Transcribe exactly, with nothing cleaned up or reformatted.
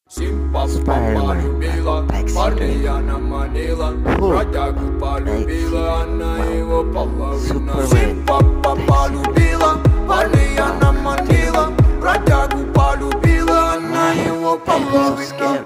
Симпа полюбила, парня наманила, бродягу полюбила, она его половина. Симпа полюбила, парня наманила, бродягу полюбила, она его половина.